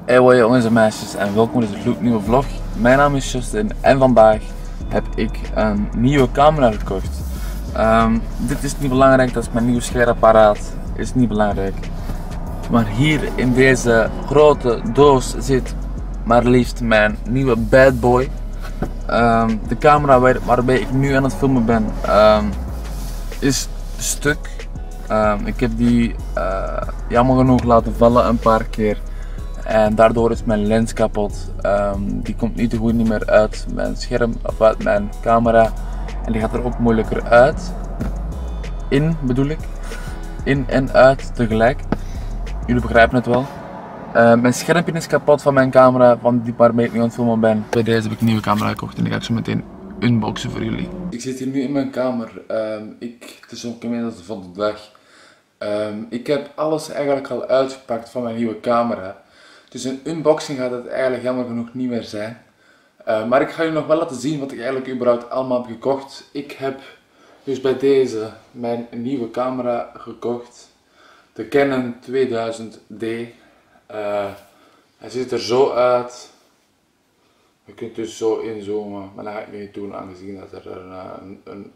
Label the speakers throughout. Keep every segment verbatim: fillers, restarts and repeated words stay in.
Speaker 1: Hey hoi jongens en meisjes en welkom bij deze nieuwe vlog. Mijn naam is Justin en vandaag heb ik een nieuwe camera gekocht. Um, dit is niet belangrijk, dat is mijn nieuw schermapparaat, is niet belangrijk. Maar hier in deze grote doos zit maar liefst mijn nieuwe bad boy. Um, de camera waar, waarbij ik nu aan het filmen ben um, is stuk. Um, ik heb die uh, jammer genoeg laten vallen een paar keer. En daardoor is mijn lens kapot. Um, die komt niet te goed niet meer uit mijn scherm of uit mijn camera. En die gaat er ook moeilijker uit. In bedoel ik. In en uit tegelijk. Jullie begrijpen het wel. Uh, mijn schermpje is kapot van mijn camera, van die waarmee ik nu aan het filmen ben. Bij deze heb ik een nieuwe camera gekocht en die ga ik zo meteen unboxen voor jullie. Ik zit hier nu in mijn kamer. Um, ik, het is ook inmiddels de volgende dag. Um, ik heb alles eigenlijk al uitgepakt van mijn nieuwe camera. Dus een unboxing gaat het eigenlijk jammer genoeg niet meer zijn. Uh, maar ik ga jullie nog wel laten zien wat ik eigenlijk überhaupt allemaal heb gekocht. Ik heb dus bij deze mijn nieuwe camera gekocht. De Canon tweeduizend D. Uh, hij ziet er zo uit. Je kunt dus zo inzoomen, maar dat ga ik niet doen aangezien dat er een, een, een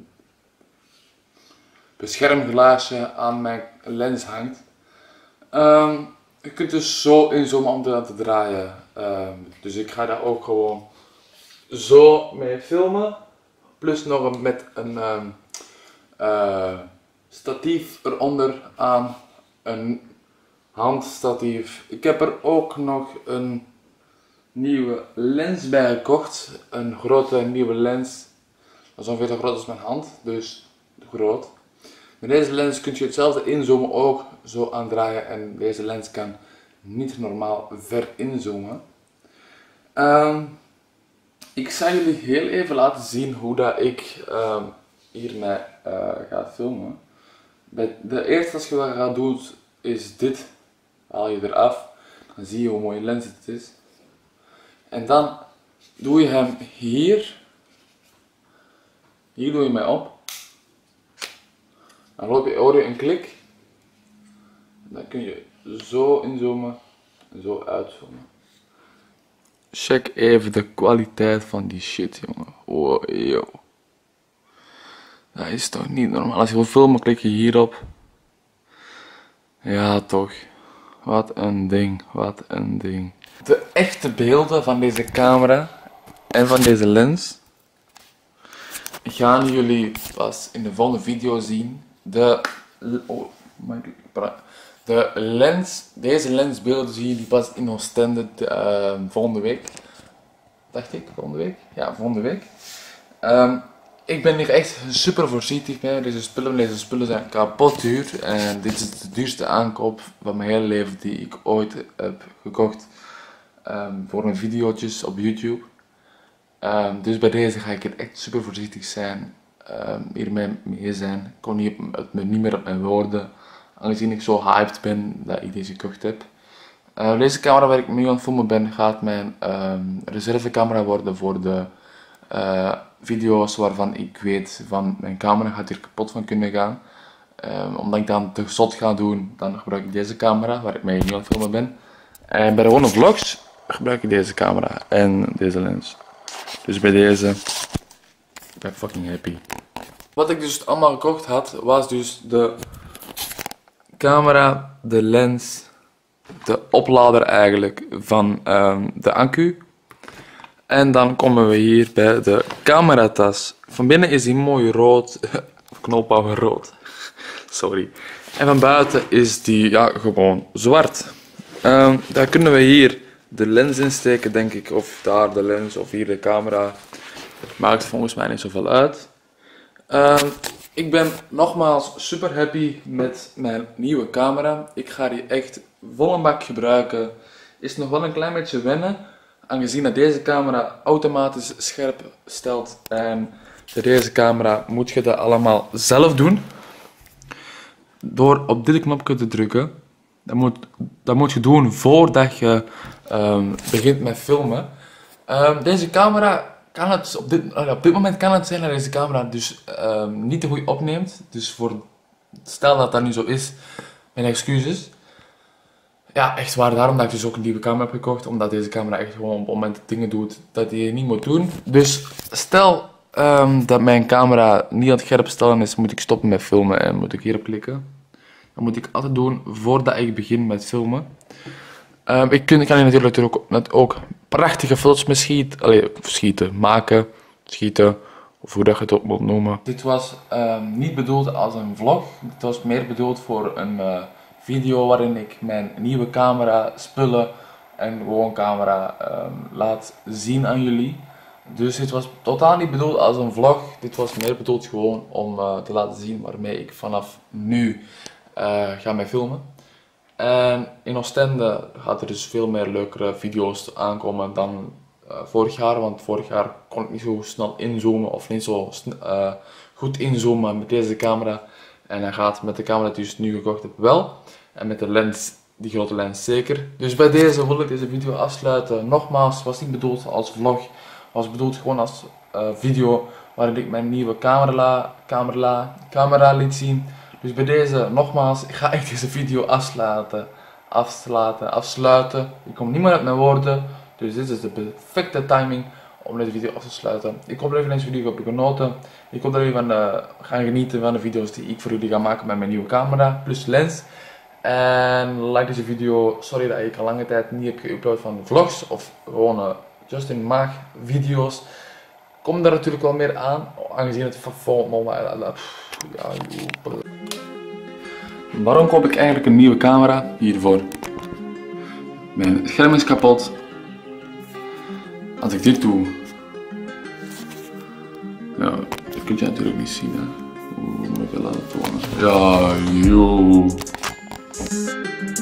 Speaker 1: beschermglaasje aan mijn lens hangt. Um, je kunt dus zo inzoomen om dat te draaien. Um, dus ik ga daar ook gewoon zo mee filmen. Plus nog een, met een um, uh, statief eronder aan. Een handstatief. Ik heb er ook nog een nieuwe lens bij gekocht. Een grote nieuwe lens. Dat is ongeveer zo groot als mijn hand. Dus groot. Met deze lens kun je hetzelfde inzoomen ook zo aandraaien. En deze lens kan niet normaal ver inzoomen. Um, ik zal jullie heel even laten zien hoe dat ik um, hiermee uh, ga filmen. Bij de eerste als je wat gaat doen is dit. Haal je eraf. Dan zie je hoe mooi lens het is. En dan doe je hem hier. Hier doe je mij op. Dan loop je hoor je een klik. Dan kun je zo inzoomen en zo uitzoomen. Check even de kwaliteit van die shit, jongen. Oh, yo. Dat is toch niet normaal. Als je wil filmen, klik je hierop. Ja, toch. Wat een ding. Wat een ding. De echte beelden van deze camera en van deze lens gaan jullie pas in de volgende video zien. De, oh, de lens, deze lensbeelden zie je die pas in Oostende uh, volgende week. Dacht ik, volgende week? Ja, volgende week. Um, ik ben hier echt super voorzichtig mee. Deze spullen, deze spullen zijn kapot duur. En dit is de duurste aankoop van mijn hele leven die ik ooit heb gekocht. Um, voor mijn video's op YouTube. Um, dus bij deze ga ik er echt super voorzichtig zijn. Um, hiermee mee zijn. Ik kon niet, het me niet meer op mijn woorden. Aangezien ik zo hyped ben dat ik deze gekocht heb. Uh, deze camera waar ik nu aan het filmen ben gaat mijn um, reservecamera worden voor de uh, video's waarvan ik weet van mijn camera gaat hier kapot van kunnen gaan. Um, omdat ik dan te zot ga doen, dan gebruik ik deze camera waar ik mee nu aan het filmen ben. En bij de gewone vlogs gebruik ik deze camera en deze lens. Dus bij deze, ik ben fucking happy. Wat ik dus allemaal gekocht had, was dus de camera, de lens, de oplader eigenlijk van um, de accu. En dan komen we hier bij de cameratas. Van binnen is die mooi rood, knoophouden rood, sorry. En van buiten is die ja, gewoon zwart. Um, daar kunnen we hier de lens insteken, denk ik, of daar de lens, of hier de camera. Het maakt volgens mij niet zoveel uit. Um, ik ben nogmaals super happy met mijn nieuwe camera. Ik ga die echt volle bak gebruiken. Is nog wel een klein beetje wennen, aangezien dat deze camera automatisch scherp stelt. En bij deze camera moet je dat allemaal zelf doen. Door op dit knopje te drukken. Dat moet, dat moet je doen voordat je um, begint met filmen. Um, deze camera kan het op dit, op dit moment kan het zijn dat deze camera dus um, niet te goed opneemt. Dus voor, stel dat dat nu zo is, mijn excuses. Ja, echt waar. Daarom dat ik dus ook een nieuwe camera heb gekocht. Omdat deze camera echt gewoon op momenten dingen doet dat je niet moet doen. Dus stel um, dat mijn camera niet aan het scherp stellen is, moet ik stoppen met filmen en moet ik hierop klikken. Dat moet ik altijd doen voordat ik begin met filmen. Um, ik kan hier natuurlijk ook, net ook prachtige foto's mee schieten, allee, schieten, maken, schieten, of hoe dat je het ook moet noemen. Dit was um, niet bedoeld als een vlog. Dit was meer bedoeld voor een uh, video waarin ik mijn nieuwe camera, spullen en gewoon camera um, laat zien aan jullie. Dus dit was totaal niet bedoeld als een vlog. Dit was meer bedoeld gewoon om uh, te laten zien waarmee ik vanaf nu uh, ga mee filmen. En in Oostende gaat er dus veel meer leukere video's aankomen dan uh, vorig jaar. Want vorig jaar kon ik niet zo snel inzoomen of niet zo uh, goed inzoomen met deze camera. En hij gaat met de camera die ik dus nu gekocht heb wel. En met de lens, die grote lens zeker. Dus bij deze wil ik deze video afsluiten. Nogmaals, het was niet bedoeld als vlog. Het was bedoeld gewoon als uh, video waarin ik mijn nieuwe camera, camera, camera liet zien. Dus bij deze, nogmaals, ik ga echt deze video afsluiten, afsluiten, afsluiten. Ik kom niet meer uit mijn woorden, dus dit is de perfecte timing om deze video af te sluiten. Ik hoop dat jullie deze video hebben genoten. Ik hoop dat jullie van de, gaan genieten van de video's die ik voor jullie ga maken met mijn nieuwe camera, plus lens. En like deze video, sorry dat ik al lange tijd niet heb geüpload van vlogs of gewoon uh, Just in Maag video's. Kom daar natuurlijk wel meer aan, aangezien het van ja, waarom koop ik eigenlijk een nieuwe camera? Hiervoor. Mijn scherm is kapot. Als ik dit doe, ja, dat kun je natuurlijk niet zien. Hè. Oeh, moet ik het laten tonen. Ja, joh.